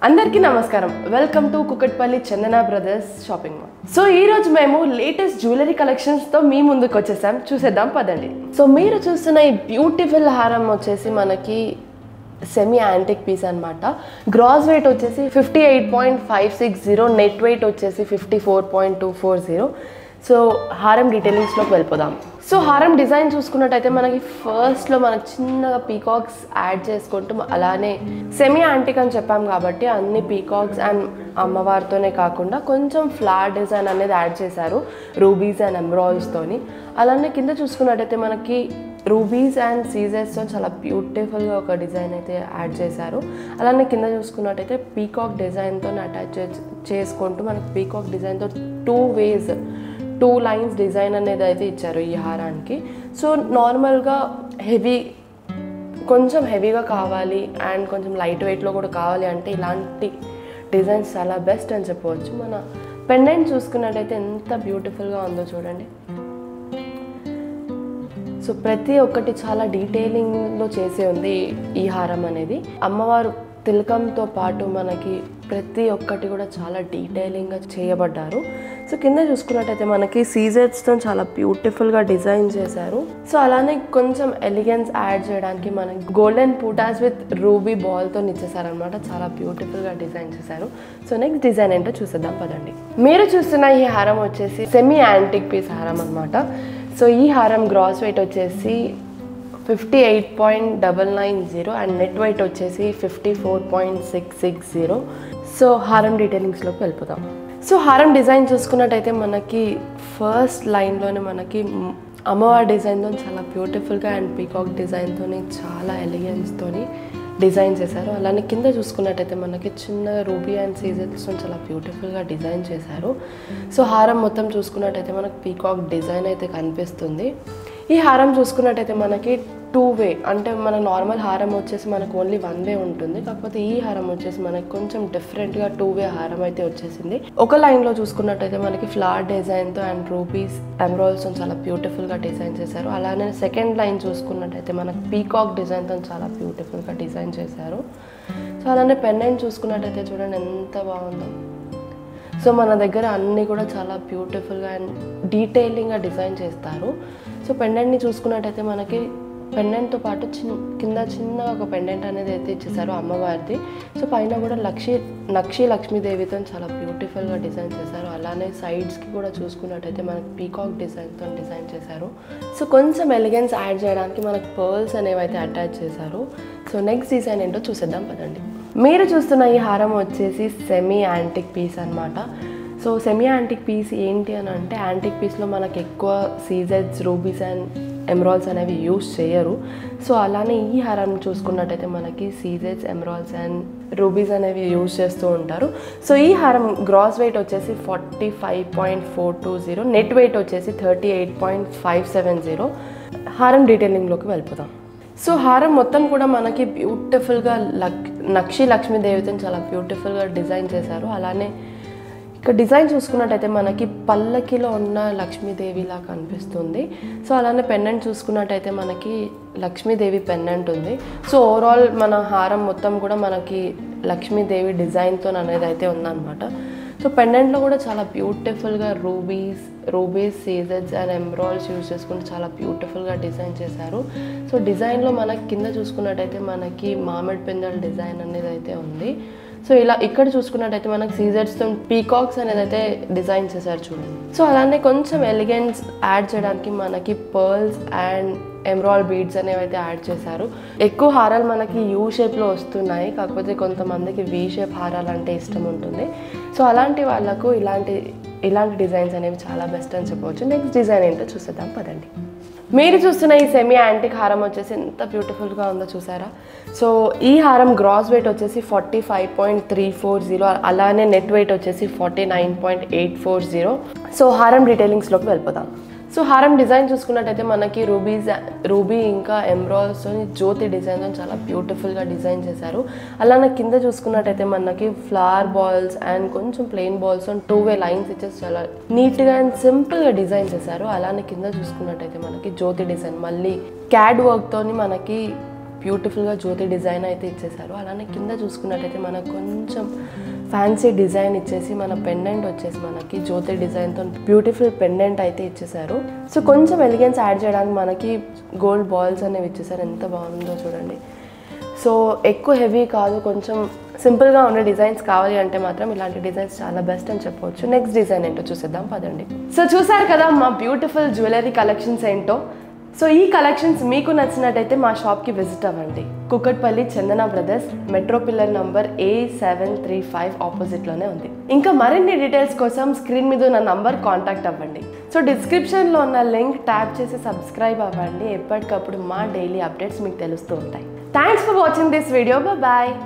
అందరికీ నమస్కారం. Welcome to Kukatpally Chandana brothers shopping mall. So ఈ రోజు మేము లేటెస్ట్ జ్యువెలరీ కలెక్షన్స్ తో మీ ముందుకు వచ్చేసాం. చూసేద్దాం పదండి. సో మీరు చూస్తున్న ఈ బ్యూటిఫుల్ హారం వచ్చేసి మనకి సెమీ యాంటిక్ పీస్ అనమాట. గ్రాస్ వెయిట్ వచ్చేసి 58.560, నెట్ వెయిట్ వచ్చేసి 54.240. సో హారం డీటెయిలింగ్స్లోకి వెళ్ళిపోదాం. సో హారం డిజైన్ చూసుకున్నట్టయితే మనకి ఫస్ట్లో మనకు చిన్నగా పీకాక్స్ యాడ్ చేసుకుంటూ, అలానే సెమీ యాంటిక్ అని చెప్పాం కాబట్టి అన్ని పీకాక్స్ అండ్ అమ్మవారితోనే కాకుండా కొంచెం ఫ్లవర్ డిజైన్ అనేది యాడ్ చేశారు, రూబీస్ అండ్ ఎమరాల్డ్స్తోని. అలానే కింద చూసుకున్నట్టయితే మనకి రూబీస్ అండ్ సీజర్స్తో చాలా బ్యూటిఫుల్గా ఒక డిజైన్ అయితే యాడ్ చేశారు. అలానే కింద చూసుకున్నట్టయితే పీకాక్ డిజైన్తో అటాచ్ చేసుకుంటూ మనకి పీకాక్ డిజైన్తో టూ లైన్స్ డిజైన్ అనేది అయితే ఇచ్చారు ఈ హారానికి. సో నార్మల్గా కొంచెం హెవీగా కావాలి అండ్ కొంచెం లైట్ వెయిట్లో కూడా కావాలి అంటే ఇలాంటి డిజైన్స్ చాలా బెస్ట్ అని చెప్పవచ్చు. మన పెండెంట్ చూసుకున్నట్టయితే ఎంత బ్యూటిఫుల్గా ఉందో చూడండి. సో ప్రతి ఒక్కటి చాలా డీటెయిలింగ్లో చేసే ఉంది ఈ హారం అనేది. అమ్మవారు తిలకంతో పాటు మనకి ప్రతి ఒక్కటి కూడా చాలా డీటెయిలింగ్గా చేయబడ్డారు. సో కింద చూసుకున్నట్టయితే మనకి సీజర్స్తో చాలా బ్యూటిఫుల్గా డిజైన్ చేశారు. సో అలానే కొంచెం ఎలిగెన్స్ యాడ్ చేయడానికి మనకి గోల్డెన్ పూటాస్ విత్ రూబీ బాల్తో ఇచ్చేసారనమాట. చాలా బ్యూటిఫుల్గా డిజైన్ చేశారు. సో నెక్స్ట్ డిజైన్ ఏంటో చూసేద్దాం పదండి. మీరు చూస్తున్న ఈ హారం వచ్చేసి సెమీ యాంటిక్ పీస్ హారం అనమాట. సో ఈ హారం గ్రాస్ వెయిట్ వచ్చేసి 58.990 అండ్ నెట్ వెయిట్ వచ్చేసి 54.660. సో హారం డీటెయిలింగ్స్లోకి వెళ్ళిపోతాం. సో హారం డిజైన్ చూసుకున్నట్టయితే మనకి ఫస్ట్ లైన్లోనే మనకి అమ్మవారి డిజైన్తో చాలా బ్యూటిఫుల్గా అండ్ పీకాక్ డిజైన్తో చాలా ఎలిగెన్స్తో డిజైన్ చేశారు. అలానే కింద చూసుకున్నట్టయితే మనకి చిన్నగా రూబీ అండ్ సీజర్స్తో చాలా బ్యూటిఫుల్గా డిజైన్ చేశారు. సో హారం మొత్తం చూసుకున్నట్టయితే మనకి పీకాక్ డిజైన్ అయితే కనిపిస్తుంది. ఈ హారం చూసుకున్నట్టయితే మనకి 2 వే, అంటే మన నార్మల్ హారం వచ్చేసి మనకు ఓన్లీ 1 వే ఉంటుంది. కాకపోతే ఈ హారం వచ్చేసి మనకి కొంచెం డిఫరెంట్గా 2 వే హారం అయితే వచ్చేసింది. ఒక లైన్లో చూసుకున్నట్టయితే మనకి ఫ్లవర్ డిజైన్తో అండ్ రూబీస్ ఎమరాల్డ్స్తో చాలా బ్యూటిఫుల్గా డిజైన్ చేశారు. అలానే సెకండ్ లైన్ చూసుకున్నట్టయితే మనకి పీకాక్ డిజైన్తో చాలా బ్యూటిఫుల్గా డిజైన్ చేశారు. సో అలానే పెండెంట్ చూసుకున్నట్టయితే చూడండి ఎంత బాగుందో. సో మన దగ్గర అన్నీ కూడా చాలా బ్యూటిఫుల్గా అండ్ డీటెయిలింగ్గా డిజైన్ చేస్తారు. సో పెండెంట్ని చూసుకున్నట్టయితే మనకి పెండెంట్తో పాటు కింద చిన్న ఒక పెండెంట్ అనేది అయితే ఇచ్చేసారు అమ్మవారిది. సో పైన కూడా లక్ష్మీదేవితో చాలా బ్యూటిఫుల్గా డిజైన్ చేశారు. అలానే సైడ్స్కి కూడా చూసుకున్నట్టయితే మనకి పీకాక్ డిజైన్తో డిజైన్ చేశారు. సో కొంచెం ఎలిగెన్స్ యాడ్ చేయడానికి మనకి పర్ల్స్ అనేవి అయితే అటాచ్ చేశారు. సో నెక్స్ట్ డిజైన్ ఏంటో చూసేద్దాం పదండి. మీరు చూస్తున్న ఈ హారం వచ్చేసి సెమీ యాంటిక్ పీస్ అనమాట. సో సెమీ యాంటిక్ పీస్ ఏంటి అని అంటే, యాంటిక్ పీస్లో మనకి ఎక్కువ సీజర్స్, రూబీస్ అండ్ ఎమరాల్డ్స్ అనేవి యూజ్ చేయరు. సో అలానే ఈ హారం చూసుకున్నట్టయితే మనకి సీజర్స్, ఎమరాల్డ్స్ అండ్ రూబీస్ అనేవి యూజ్ చేస్తూ ఉంటారు. సో ఈ హారం గ్రాస్ వెయిట్ వచ్చేసి 45.420, నెట్ వెయిట్ వచ్చేసి 38.570. హారం డీటెయిలింగ్లోకి వెళ్ళిపోతాం. సో హారం మొత్తం కూడా మనకి బ్యూటిఫుల్గా లక్ష్మీదేవితో చాలా బ్యూటిఫుల్గా డిజైన్ చేశారు. అలానే ఇక్కడ డిజైన్ చూసుకున్నట్టయితే మనకి పల్లకిలో ఉన్న లక్ష్మీదేవిలా కనిపిస్తుంది. సో అలానే పెండెంట్ చూసుకున్నట్టయితే మనకి లక్ష్మీదేవి పెండెంట్ ఉంది. సో ఓవరాల్ మన హారం మొత్తం కూడా మనకి లక్ష్మీదేవి డిజైన్తో అనేది అయితే ఉందన్నమాట. సో పెండెంట్లో కూడా చాలా బ్యూటిఫుల్గా రూబీస్ సీజర్స్ అండ్ ఎమరాల్డ్స్ యూజ్ చేసుకుంటూ చాలా బ్యూటిఫుల్గా డిజైన్ చేశారు. సో డిజైన్లో మనకి కింద చూసుకున్నట్టయితే మనకి మామిడి పిందెల డిజైన్ అనేది అయితే ఉంది. సో ఇలా ఇక్కడ చూసుకున్నట్టయితే మనకి సీజర్స్తో పీకాక్స్ అనేది అయితే డిజైన్ చేశారు చూడండి. సో అలానే కొంచెం ఎలిగెన్స్ యాడ్ చేయడానికి మనకి పర్ల్స్ అండ్ ఎమరాల్డ్ బీడ్స్ అనేవి అయితే యాడ్ చేశారు. ఎక్కువ హారాలు మనకి యూ షేప్లో వస్తున్నాయి, కాకపోతే కొంతమందికి వీ షేప్ హారాలు అంటే ఇష్టం ఉంటుంది. సో అలాంటి వాళ్ళకు ఇలాంటి డిజైన్స్ అనేవి చాలా బెస్ట్ అని చెప్పవచ్చు. నెక్స్ట్ డిజైన్ ఏంటో చూసేద్దాం పదండి. మీరు చూస్తున్న ఈ సెమీ యాంటిక్ హారం వచ్చేసి ఎంత బ్యూటిఫుల్గా ఉందో చూసారా. సో ఈ హారం గ్రాస్ వెయిట్ వచ్చేసి 45.340, అలానే నెట్ వెయిట్ వచ్చేసి 49.840. సో హారం డీటెయిలింగ్స్లోకి వెళ్ళిపోతాం. సో హారం డిజైన్ చూసుకున్నట్టయితే మనకి రూబీ ఇంకా ఎమరాల్డ్స్తో జ్యోతి డిజైన్తో చాలా బ్యూటిఫుల్గా డిజైన్ చేశారు. అలానే కింద చూసుకున్నట్టయితే మనకి ఫ్లవర్ బాల్స్ అండ్ కొంచెం ప్లెయిన్ బాల్స్ 2 వే లైన్స్ ఇచ్చేసి చాలా నీట్గా అండ్ సింపుల్గా డిజైన్ చేశారు. అలానే కింద చూసుకున్నట్టయితే మనకి జ్యోతి డిజైన్ మళ్ళీ క్యాడ్ వర్క్తో మనకి బ్యూటిఫుల్గా జ్యోతి డిజైన్ అయితే ఇచ్చేసారు. అలానే కింద చూసుకున్నట్టయితే మనకు కొంచెం ఫ్యాన్సీ డిజైన్ ఇచ్చేసి మన పెండెంట్ వచ్చేసి మనకి జ్యోతి డిజైన్తో బ్యూటిఫుల్ పెండెంట్ అయితే ఇచ్చేసారు. సో కొంచెం ఎలిగెన్స్ యాడ్ చేయడానికి మనకి గోల్డ్ బాల్స్ అనేవి ఇచ్చేసారు. ఎంత బాగుందో చూడండి. సో ఎక్కువ హెవీ కాదు, కొంచెం సింపుల్గా ఉండే డిజైన్స్ కావాలి అంటే మాత్రం ఇలాంటి డిజైన్స్ చాలా బెస్ట్ అని చెప్పవచ్చు. నెక్స్ట్ డిజైన్ ఏంటో చూసేద్దాం పదండి. సో చూసారు కదా మా బ్యూటిఫుల్ జ్యువెలరీ కలెక్షన్స్ ఏంటో. సో ఈ కలెక్షన్స్ మీకు నచ్చినట్టయితే మా షాప్కి విజిట్ అవ్వండి. Kukatpally Chandana brothers, metro pillar number A735 ఆపోజిట్లోనే ఉంది. ఇంకా మరిన్ని డీటెయిల్స్ కోసం స్క్రీన్ మీద ఉన్న నంబర్ కాంటాక్ట్ అవ్వండి. సో డిస్క్రిప్షన్లో ఉన్న లింక్ ట్యాప్ చేసి సబ్స్క్రైబ్ అవ్వండి. ఎప్పటికప్పుడు మా డైలీ అప్డేట్స్ మీకు తెలుస్తూ ఉంటాయి. Thanks for watching this video. Bye.